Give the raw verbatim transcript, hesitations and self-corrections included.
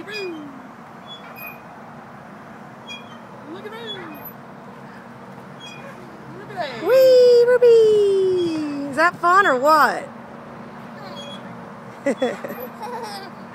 Woo! Look at that! Look at that! Wee, Ruby! Is that fun or what?